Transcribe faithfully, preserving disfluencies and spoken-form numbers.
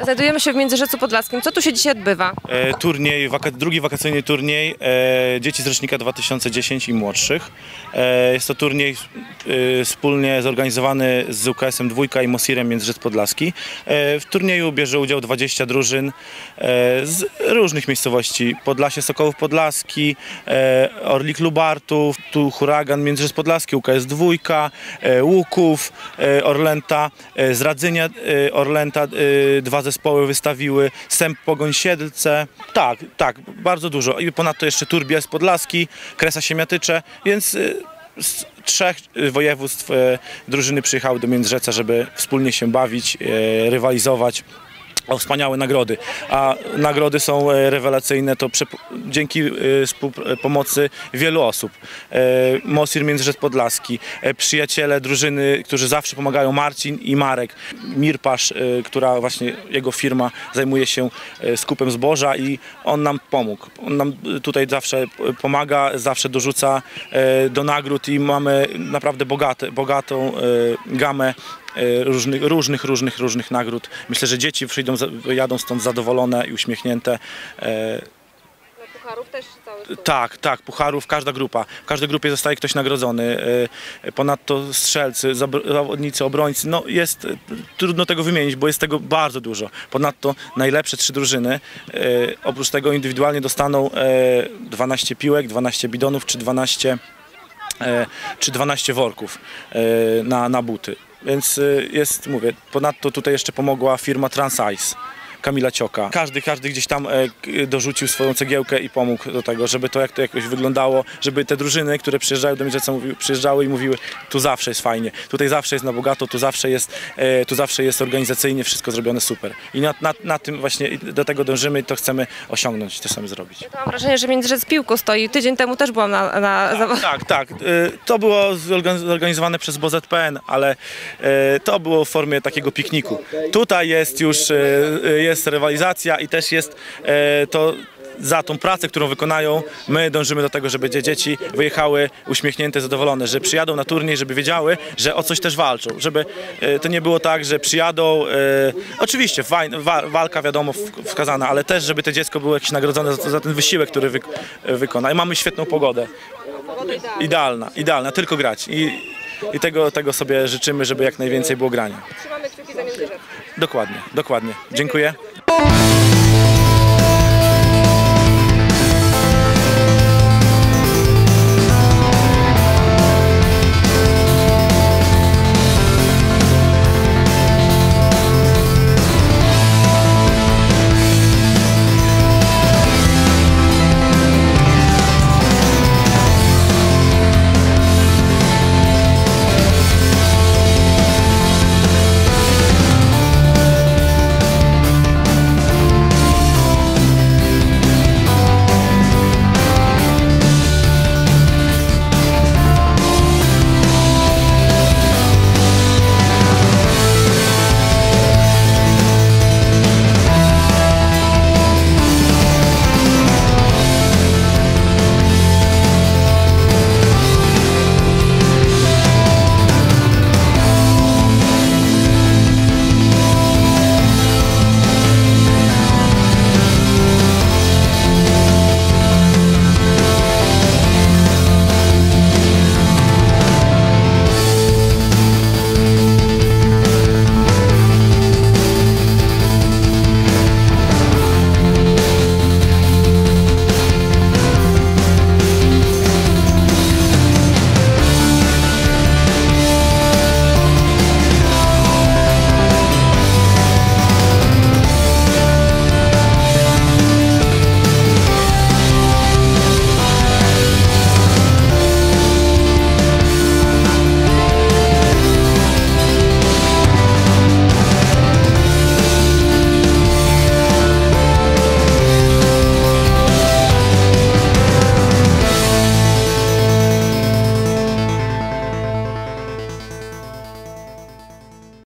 Znajdujemy się w Międzyrzecu Podlaskim. Co tu się dzisiaj odbywa? E, turniej, waka drugi wakacyjny turniej e, dzieci z rocznika dwa tysiące dziesiątego i młodszych. E, jest to turniej e, wspólnie zorganizowany z U K S em Dwójka i Mosirem Międzyrzec Podlaski. E, w turnieju bierze udział dwadzieścia drużyn e, z różnych miejscowości. Podlasie Sokołów Podlaski, e, Orlik Lubartów, tu Huragan Międzyrzec Podlaski, U K S Dwójka, e, Łuków, e, Orlęta, e, z Radzenia e, Orlęta e, dwa zespoły wystawiły, Sęp Pogoń Siedlce. Tak, tak, bardzo dużo. I ponadto jeszcze Turbiel Podlaski, Kresa Siemiatycze, więc e, z trzech województw e, drużyny przyjechały do Międzyrzeca, żeby wspólnie się bawić, e, rywalizować o wspaniałe nagrody, a nagrody są rewelacyjne, to dzięki pomocy wielu osób. Mosir Międzyrzec Podlaski, przyjaciele drużyny, którzy zawsze pomagają, Marcin i Marek, Mirpasz, która właśnie jego firma zajmuje się skupem zboża i on nam pomógł. On nam tutaj zawsze pomaga, zawsze dorzuca do nagród i mamy naprawdę bogate, bogatą gamę Różnych, różnych, różnych, różnych nagród. Myślę, że dzieci przyjdą, jadą stąd zadowolone i uśmiechnięte. No, pucharów też cały stół. Tak, tak, pucharów, każda grupa. W każdej grupie zostaje ktoś nagrodzony. Ponadto strzelcy, zawodnicy, obrońcy. No jest, trudno tego wymienić, bo jest tego bardzo dużo. Ponadto najlepsze trzy drużyny, oprócz tego indywidualnie dostaną dwanaście piłek, dwanaście bidonów czy dwanaście, czy dwanaście worków na, na buty. Więc jest, mówię, ponadto tutaj jeszcze pomogła firma Transice, Kamila Cioka. Każdy, każdy gdzieś tam dorzucił swoją cegiełkę i pomógł do tego, żeby to jak to jakoś wyglądało, żeby te drużyny, które przyjeżdżają do Międzyrzeca, przyjeżdżały i mówiły, tu zawsze jest fajnie, tutaj zawsze jest na bogato, tu zawsze jest, tu zawsze jest organizacyjnie wszystko zrobione super. I na, na, na tym właśnie do tego dążymy i to chcemy osiągnąć, to chcemy zrobić. Ja to mam wrażenie, że Międzyrzec piłką stoi. Tydzień temu też byłam na... na... Tak, tak, tak. To było zorganizowane przez B O Z P N, ale to było w formie takiego pikniku. Tutaj jest już jest rywalizacja i też jest e, to za tą pracę, którą wykonają, my dążymy do tego, żeby dzieci wyjechały uśmiechnięte, zadowolone, że przyjadą na turniej, żeby wiedziały, że o coś też walczą, żeby e, to nie było tak, że przyjadą, e, oczywiście fajn, wa, walka wiadomo wskazana, ale też, żeby to dziecko było jakieś nagrodzone za, za ten wysiłek, który wy, wykona. I mamy świetną pogodę. Idealna, idealna, tylko grać. I, i tego, tego sobie życzymy, żeby jak najwięcej było grania. Trzymamy kciuki za Międzyrzec. Dokładnie, dokładnie. Dziękuję.